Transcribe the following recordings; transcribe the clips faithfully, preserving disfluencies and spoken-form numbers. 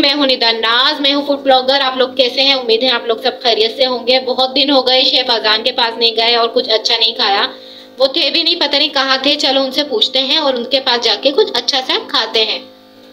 मैं हूं निदा नाज, मैं हूं फूड ब्लॉगर। आप लोग कैसे हैं? उम्मीद है आप लोग सब खैरियत से होंगे। बहुत दिन हो गए शेफ अजान के पास नहीं गए और कुछ अच्छा नहीं खाया। वो थे भी नहीं, पता नहीं कहाँ थे। चलो उनसे पूछते हैं और उनके पास जाके कुछ अच्छा सा खाते हैं।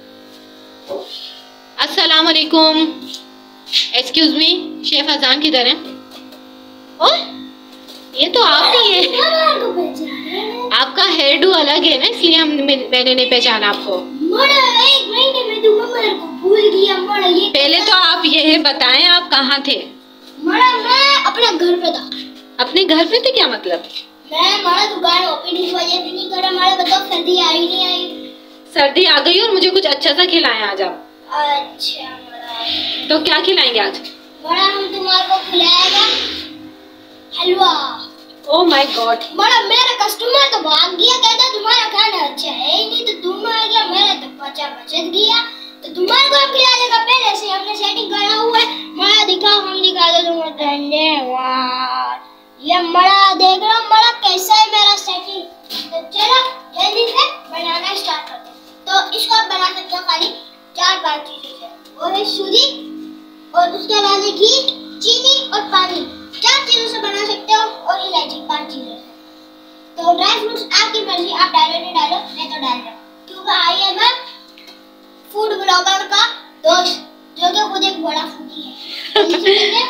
अस्सलाम वालेकुम। एक्सक्यूज मी, शेफ अजान किधर है? और ये तो आप ही है। आपका हेयर डू अलग है ना, इसलिए हम मैंने नहीं पहचाना आपको। एक महीने में तुम मेरे को भूल गया। ये पहले तो आप ये बताएं आप कहाँ थे? मरा मैं अपने घर पे था। अपने घर पे थे? क्या मतलब? मैं हमारा दुकान ओपन इस वजह से नहीं करा। हमारे बताओ सर्दी आई नहीं आई? सर्दी आ गई और मुझे कुछ अच्छा सा खिलाएं आज आप। अच्छा मरा, तो क्या खिलाएंगे आज? मरा हम तुम्हारे को खिलाएगा हलवा। ओह माय गॉड। मरा मेरा कस्टमर तो भाग गया, कहता तुम्हारा खाना अच्छा है ही नहीं, तो तुम आ गया। मेरा तो पचा बचत गया, तो तुम्हारे को हम खिला देगा। पहले से हमने सेटिंग करा हुआ है। मरा दिखाओ, हम दिखा दो तुम्हें। धन्यवाद। ये मरा देख रहा हूँ मरा कैसा है मेरा सेटिंग। तो चलो जल्दी से बनाना स्टार्ट करते हैं। तो इसको आप बना सकते हो खाली चार पांच चीजों से, और है सूजी, और उसके बाद है घी, चीनी और पानी। चार चीजों से बना सकते हो, और इलायची पांच चीजों से। तो ड्राई फ्रूट्स आपकी मर्जी, आप डालो नहीं डालो, मैं तो डाल रहा हूँ क्योंकि आई है मैं फूड ब्लॉगर का दोस्त, जो कि खुद एक बड़ा फूडी है।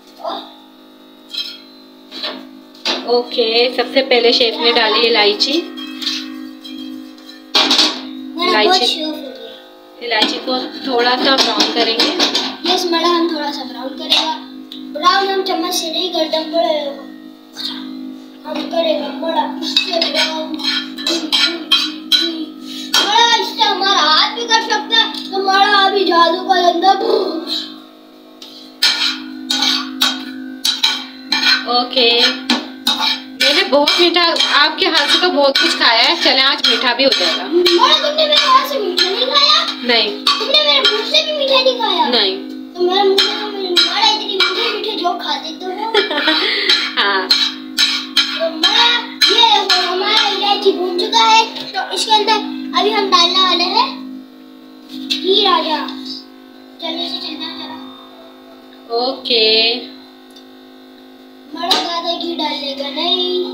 ओके okay, सबसे पहले शेफ ने डाली इलायची। इलायची इलायची को थोड़ा सा ब्राउन करेंगे। यस मड़ा, हम थोड़ा सा ब्राउन करेगा। ब्राउन हम चम्मच से नहीं करते, बड़े हम करेगा बड़ा इससे ब्राउन। बड़ा इससे हमारा हाथ भी कर सकते हैं। तो हमारा अभी जादू का धंधा। ओके मैंने बहुत मीठा आपके हाथ से तो बहुत कुछ खाया है। चले आज मीठा भी हो जाएगा। बड़ा तुमने मेरे हाथ से मीठा नहीं खाया? नहीं। तुमने मेरे मुंह से भी मीठा नहीं खाया? नहीं। तो मेरे मुंह से तो मेरे बड़ा इतनी मीठे मीठे जो खाते तो हो। हाँ। तो बड़ा ये हमारा इलायची भून चुका है, तो इसके अंदर अभी हम डालने वाले हैं घी। राजा जल्दी से चलना जरा। ओके बड़ा ज्यादा घी डालेगा नहीं।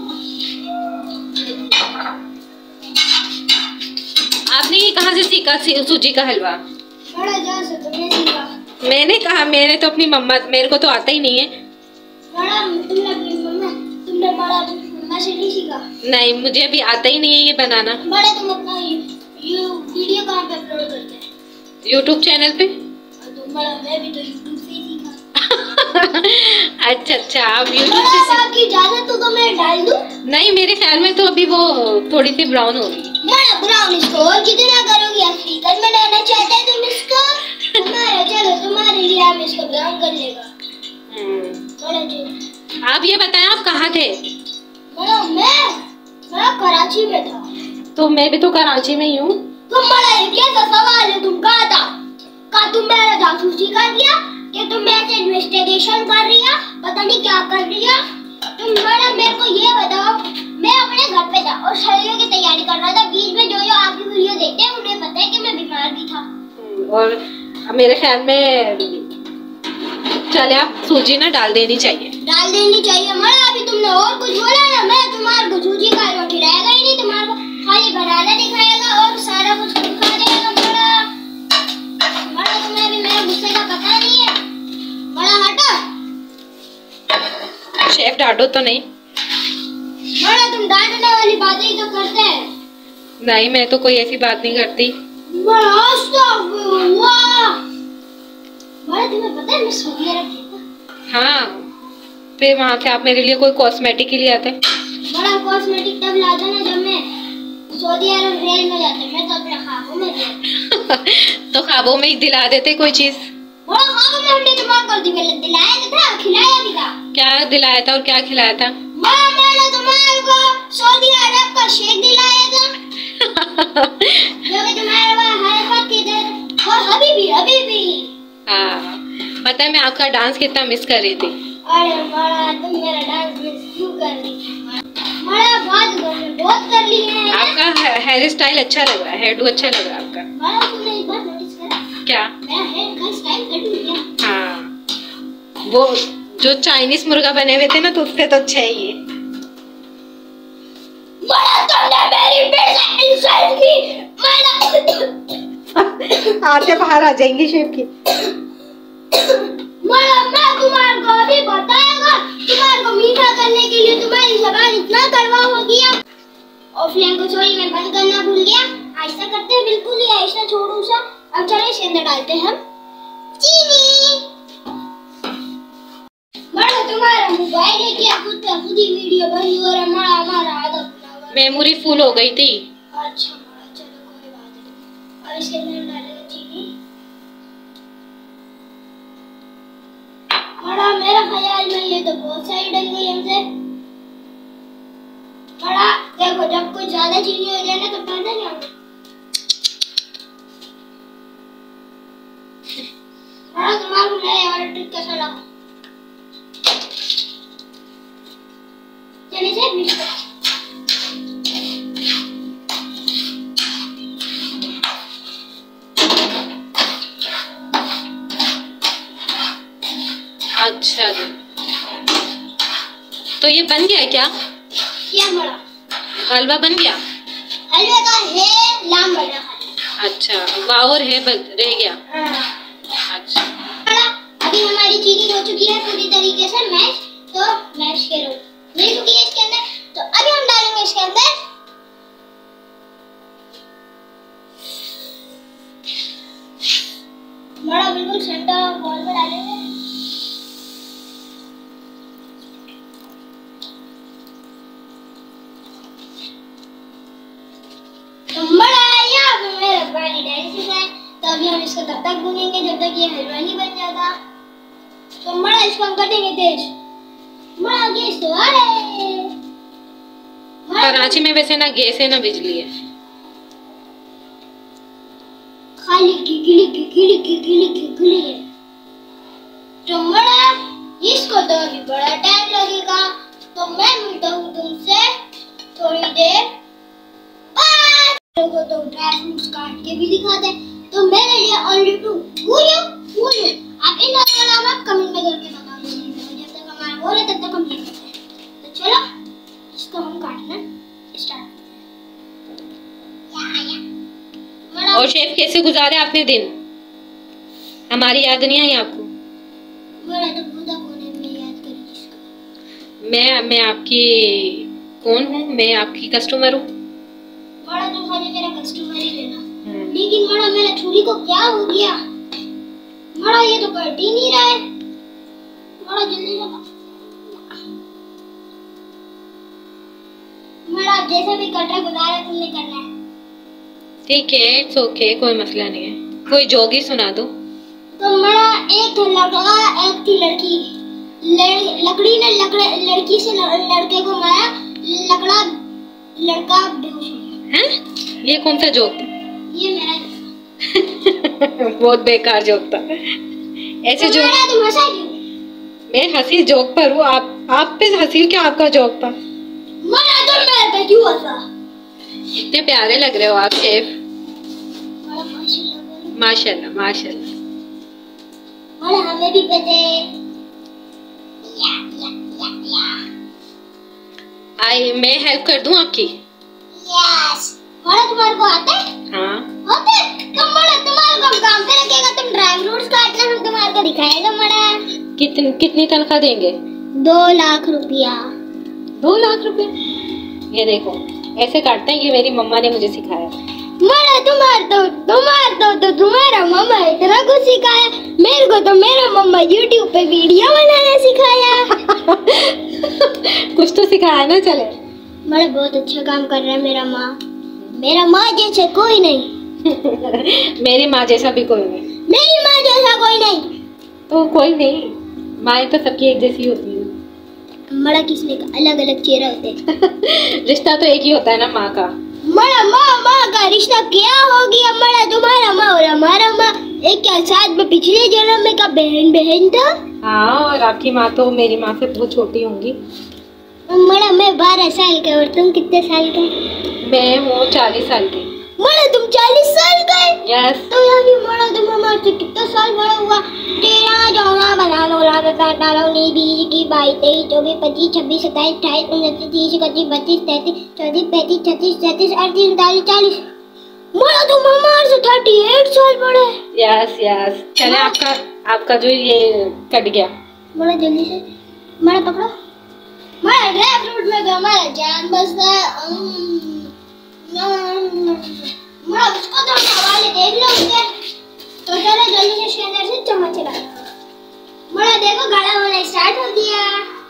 आपने ये कहाँ से सीखा सूजी का हलवा? बड़ा जहाँ से तुमने सीखा? मैंने कहा मैंने तो अपनी मम्मा, मेरे को तो आता ही नहीं है। बड़ा तुमने अपनी मम्मा तुमने बड़ा मम्मा से नहीं सीखा? नहीं, मुझे अभी आता ही नहीं है ये बनाना। बड़ा तुम अपना ये वीडियो कहाँ पे अपलोड करते हैं? यूट्यूब चैनल पे। तुम बड़ा मैं भी तो यूट्यूब से ही सीखा। अच्छा अच्छा, आप यूट्यूब से बाकी इजाजत तो, तो मैं डाल दूं? नहीं, मेरे ख्याल में तो अभी वो थोड़ी सी ब्राउन होगी। बड़ा ब्राउन इसको और कितना करोगी? आप फ्रीकर में डालना चाहते हैं तुम इसको? तुम्हारा चलो तुम्हारे लिए हम इसको ब्राउन कर लेगा। बड़ा जी आप ये बताएं आप कहाँ थे? बड़ा मैं मैं कराची में था। तो मैं भी तो कराची में ही हूँ। तुम बड़ा ये कैसा सवाल है? तुम कहाँ था? का तुम मेरा जासूसी कर दिया कि तुम मेरे से इन्वेस्टिगेशन कर रही है? पता नहीं क्या कर रही है तुम। बड़ा मेरे को ये बताओ, मैं अपने घर पे था और सर्दियों की तैयारी कर रहा था। बीच में जो जो आपकी वीडियो देखते हैं उन्हें पता है कि मैं बीमार भी था। और मेरे ख्याल में चले आप सूजी ना डाल देनी चाहिए। डाल देनी चाहिए मरा। अभी तुमने और कुछ बोला ना, मैं तुम्हारे को सूजी का हलवा खिलाएगा ही नहीं। तुम्हारे को खाली बनाना दिखाएगा और सारा कुछ खा देगा। बड़ा बड़ा तुम्हें अभी मेरे गुस्से का पता नहीं है। बड़ा हटो। शेफ डांटो तो नहीं। बड़ा तुम डांटने वाली बातें ही तो करते हैं। नहीं, मैं तो कोई ऐसी बात नहीं करती। बड़ा अस्तगफुरुल्लाह। बड़ा तुम्हें पता है मैं सऊदी अरब गया था? हाँ, फिर वहाँ से आप मेरे लिए कोई कॉस्मेटिक के लिए आते? बड़ा कॉस्मेटिक तब लाता ना जब मैं सऊदी अरब रेल में जाते। मैं तो अपने ख्वाबों में गया। तो ख्वाबों में ही दिला देते कोई चीज। बड़ा ख्वाबों में हमने तुम्हारे को दिलाया तो था, खिलाया भी था। क्या दिलाया था और क्या खिलाया था? बड़ा मैंने तुम्हारे को सऊदी अरब का शेक दिलाया था। जो कि तुम्हारे हर वक्त इधर और अभी भी अभी भी। हाँ, पता है मैं आपका डांस कितना मिस कर रही थी। अरे बड़ा तुम मेरा डांस मिस क्यों कर रही थी? बड़ा बात बहुत कर ली है। आपका हेयर स्टाइल अच्छा लग रहा है, हेयर डू अच्छा लग रहा है आपका। बड़ा तुमने एक बार नोटिस करा? क्या? मेरा हेयर वो जो चाइनीज मुर्गा बने हुए थे ना, तो उससे तो अच्छा है ये। बड़ा तुमने मेरी बेइज्जती इंसल्ट की। आते बाहर आ जाएंगे शेफ की। बड़ा मैं तुम्हारे को अभी बताएगा, तुम्हारे को मीठा करने के लिए तुम्हारी जबान इतना कड़वा हो गया। और फ्लेम को सॉरी मैं बंद करना भूल गया। ऐसा करते हैं, बिल्कुल ही ऐसा छोड़ू सा। अब चलिए इसके अंदर डालते हैं हम चीनी। बड़ा तुम्हारा मोबाइल है क्या? खुद का खुद ही वीडियो बनी और हमारा हमारा आधा खुला। मेमोरी फुल हो गई थी। अच्छा बड़ा, चलो कोई बात नहीं। अब इसके अंदर डालेंगे चीनी। बड़ा मेरा ख्याल में ये तो बहुत सही डल गई हमसे। बड़ा देखो, जब कुछ ज्यादा चीनी हो जाए ना तो पता क्या होगा। बड़ा तुम्हारा नया वाला ट्रिक कैसा लगा? चलिए से मिक्स करें। अच्छा जी, तो ये बन गया क्या? क्या बड़ा हलवा बन गया? हलवे का है लाम बन रहा। अच्छा, वाह है बन रह गया। हाँ। अच्छा बड़ा अभी हमारी चीनी हो चुकी है पूरी तरीके से मैश। तो मैश करो मिल चुकी है इसके अंदर। तो अभी हम डालेंगे इसके अंदर बड़ा बिल्कुल सेंटर बॉल में डालेंगे। तो बड़ा यहाँ पे मेरा पानी डाल चुका है। तो अभी हम इसको तब तक भूनेंगे जब तक ये हलवा नहीं बन जाता। तो बड़ा इसको हम कर देंगे तेज। बड़ा गैस तो आ रहा है। कराची में वैसे ना गैस है ना बिजली है। खाली गिगली गिगली गिगली गिगली है। तो बड़ा इसको तो अभी बड़ा टाइम लगेगा। तो मैं मिलता हूँ तुमसे थोड़ी देर बाद। लोगों तो ड्राई फ्रूट्स काट के भी दिखाते हैं। तो मेरे लिए ओनली टू पूरी पूरी आप इन दोनों का नाम कमेंट में करके बता दीजिए। जब तक हमारा बोल है तब तक हम ये करते हैं। तो चलो इसको हम काटना स्टार्ट करते हैं। और शेफ कैसे गुजारे आपने दिन? हमारी याद नहीं आई आपको? बड़ा तो खुदा कोने में याद करी जिसको। मैं मैं आपकी कौन हूँ? मैं आपकी कस्टमर हूँ। बड़ा तो खाली मेरा कस्टमर ही लेना। लेकिन बड़ा मेरा छुरी को क्या हो गया? बड़ा ये तो कट ही नहीं रहा है। बड़ा जल्दी लगा। बड़ा जैसा भी कट रहा बता रहा तुमने करना है। ठीक है, इट्स ओके, कोई मसला नहीं है। कोई जोक ही सुना दो। तो बड़ा एक लड़का एक थी लड़की। लड़, लकड़ी ने लकड़े लड़की से लड़के को मारा। लकड़ा लड़का बेहोश हो गया। हैं? ये कौन सा जोक था? ये मेरा बहुत बेकार जोक था। ऐसे तो जोक तुम हंसा क्यों? मैं हंसी जोक पर हूँ। आप आप पे हंसी क्या? आपका जोक था। मना तुम मेरे पे क्यों हंसा? इतने प्यारे लग रहे हो आप शेफ। बड़ा माशाल्लाह बोलो। माशाल्लाह माशाल्लाह। बड़ा हमें भी पता है। या या या या। आई मैं हेल्प कर दूं आपकी? यस। बड़ा तुम्हारे को आता है? हाँ होता है। तुम बड़ा तुम्हारे को काम पे लगेगा। तुम ड्राई फ्रूट्स काटना हम तुम्हारे को दिखाएगा। बड़ा कितनी कितनी तनख्वाह देंगे? दो लाख रुपया। दो लाख रुपए? ये देखो ऐसे काटते हैं। ये मेरी मम्मा ने मुझे सिखाया। बड़ा तुम्हारा तो तुम्हारा तो, तो तुम्हारा मम्मा इतना कुछ सिखाया। मेरे को तो मेरा मम्मा यूट्यूब पे वीडियो बनाना सिखाया। कुछ तो सिखाया ना। चले बड़ा बहुत अच्छा काम कर रहा है मेरा माँ। मेरा माँ जैसे कोई नहीं। मेरी माँ जैसा भी कोई नहीं। मेरी माँ जैसा कोई नहीं। तो कोई नहीं, माँ तो सबकी एक जैसी होती है। बड़ा किसने का अलग अलग चेहरा होते हैं। रिश्ता तो एक ही होता है ना माँ का। बड़ा माँ माँ का रिश्ता क्या हो गया? बड़ा तुम्हारा माँ और हमारा माँ एक क्या साथ में पिछले जन्म में का बहन बहन था। हाँ, और आपकी माँ तो मेरी माँ से बहुत छोटी होंगी। बड़ा मैं बारह साल का और तुम कितने साल का? मैं हूँ चालीस साल की। बड़ा तुम चालीस साल का है? यस। तो यानी बड़ा तुम हमारे से कितना साल बड़ा हुआ? तेरह चौदह पंद्रह सोलह सात आठ अठारह उन्नीस बीस इक्कीस बाईस तेईस चौबीस पच्चीस छब्बीस सत्ताईस अट्ठाईस उनतीस तीस इकतीस बत्तीस तैंतीस चौंतीस पैंतीस छत्तीस सैंतीस अड़तीस उनतालीस चालीस। मोड़ा तो मामा से थर्टी एट साल बड़े। Yes yes. चले आपका आपका जो ये कट गया। मोड़ा जल्दी से मोड़ा पकड़ो। मोड़ा ड्राई फ्रूट में तो हमारा जान बसता है। मोड़ा उसको तो हवाले देख लो उसके। तो चलो जल्दी से इसके अंदर से चम्मच चला। मोड़ा देखो गाढ़ा होना स्टार्ट हो गया।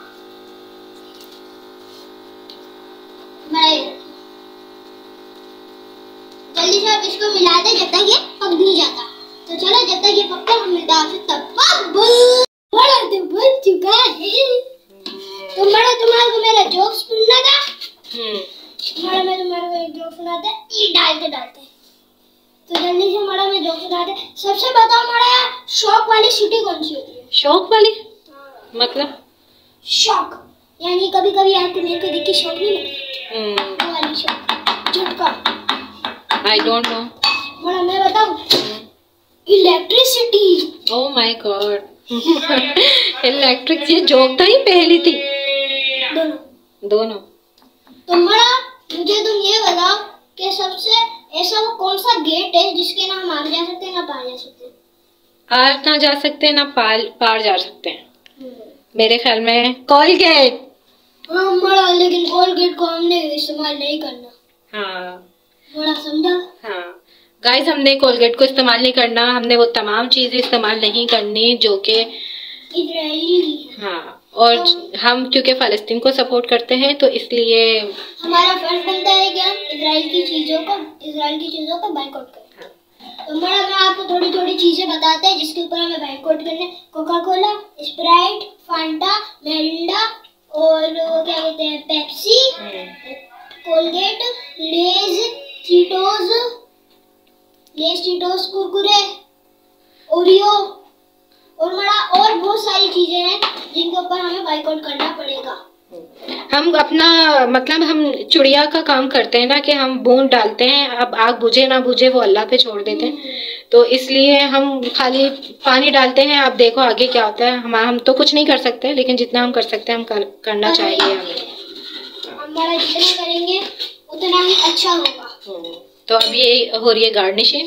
जल्दी से आप इसको मिला दे जब तक ये पक नहीं जाता। तो चलो जब तक ये पकता हम मिलता है तब तक। मोड़ा तो बन चुका है। तो मोड़ा तुम्हारे को मेरा जोक सुनना था। मोड़ा मैं तुम्हारे को एक जोक सुनाते ये डालते डालते। तो जल्दी से मोड़ा में जोक सुनाते। सबसे बताओ मोड़ा शौक वाली सिटी कौन सी होती है? शौक वाली मतलब शौक यानी कभी कभी आपको मेरे को देख के शौक नहीं लगता। वो वाली शौक झटका। I don't know. मोड़ा मैं बताऊं electricity. Oh my God. Electric ये जोक था ही पहली थी। दोनों दोनों। तो मोड़ा मुझे तुम ये बताओ कि सबसे ऐसा वो कौन सा गेट है जिसके ना हम आगे जा सकते हैं ना पार जा सकते हैं? आर ना जा सकते हैं ना पार पार जा सकते हैं। मेरे ख्याल में कोलगेट। हाँ मोड़ा लेकिन कोलगेट को हमने इस्तेमाल नहीं करना। हाँ मोड़ा समझा? हाँ गाइस हमने कोलगेट को इस्तेमाल नहीं करना। हमने वो तमाम चीजें इस्तेमाल नहीं करनी जो कि इजराइली। हाँ और हम क्योंकि फ़लस्तीन को सपोर्ट करते हैं तो इसलिए हमारा फर्ज बनता है कि हम इजराइल की चीजों को इजराइल की चीजों को बाइकआउट करें। हाँ। तो मैडम मैं आपको थोड़ी थोड़ी चीजें बताते हैं जिसके ऊपर हमें बाइकआउट करना है। Coca Cola, Sprite, Fanta, Mirinda और क्या कहते हैं Pepsi, Colgate, Lay's, Cheetos, Lay's Cheetos Kurkure, Oreo और मरा और बहुत सारी चीजें हैं जिनके ऊपर हमें बाइकआउट करना पड़ेगा। हम अपना मतलब हम चिड़िया का काम करते हैं ना कि हम बूंद डालते हैं। अब आग बुझे ना बुझे वो अल्लाह पे छोड़ देते हैं। तो इसलिए हम खाली पानी डालते हैं। अब देखो आगे क्या होता है। हम हम तो कुछ नहीं कर सकते लेकिन जितना हम कर सकते हैं हम कर, करना चाहिए हमें। हमारा जितना करेंगे उतना ही अच्छा होगा। तो अब ये हो रही है गार्निशिंग।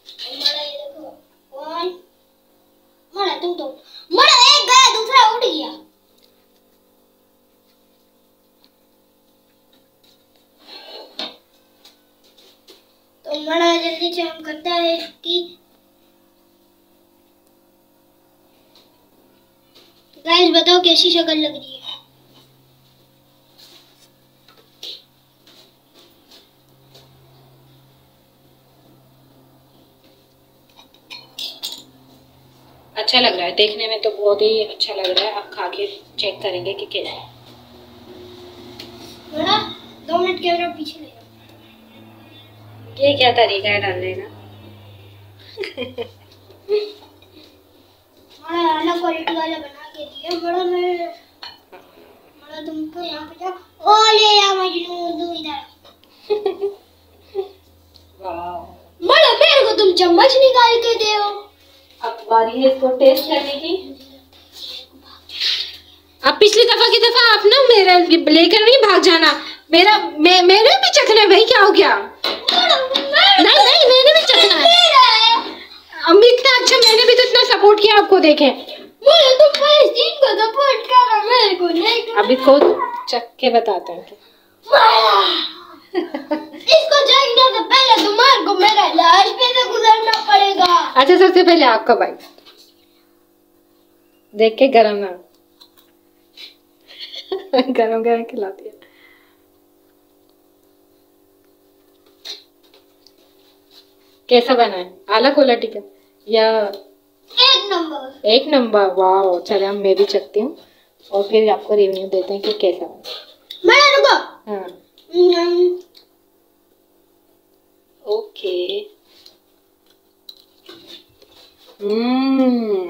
मरा तुम तो मरा एक गया दूसरा उड़ गया। तो मरा जल्दी से हम करता है कि गाइस बताओ कैसी शक्ल लग रही है। अच्छा लग रहा है देखने में तो बहुत ही अच्छा लग रहा है। अब खा के चेक करेंगे कि कैसे। बड़ा दो मिनट कैमरा पीछे ले जाओ। ये क्या तरीका है डालने का? बड़ा अलग क्वालिटी वाला बना के दिया। बड़ा मैं बड़ा तुमको यहाँ पे जाओ। ओ ले या मजनू तू इधर। वाह बड़ा मेरे को तुम चम्मच निकाल के दो। अब बारी है इसको टेस्ट करने की। अब पिछली दफा की दफा आप ना मेरा लेकर नहीं भाग जाना। मेरा मे, मेरे भी चखना है भाई। क्या हो गया? नहीं नहीं मैंने भी चखना है। अम्मी इतना अच्छा मैंने भी तो इतना सपोर्ट किया आपको देखें। मुझे तो फ़लस्तीन को सपोर्ट करा मेरे को नहीं करा। अब इसको चख के बताते हैं। इसको चखने से पहले तुम्हारे को मेरा लाश पे से गुजरना पड़ेगा। अच्छा सबसे पहले आपका भाई देख के गरम ना गरम गरम खिलाती है। कैसा बना है? आला क्वालिटी का या एक नंबर? एक नंबर। वाह चले हम मैं भी चखती हूँ और फिर आपको रिव्यू देते हैं कि कैसा बना। मैं रुको। हाँ ओके। हम्म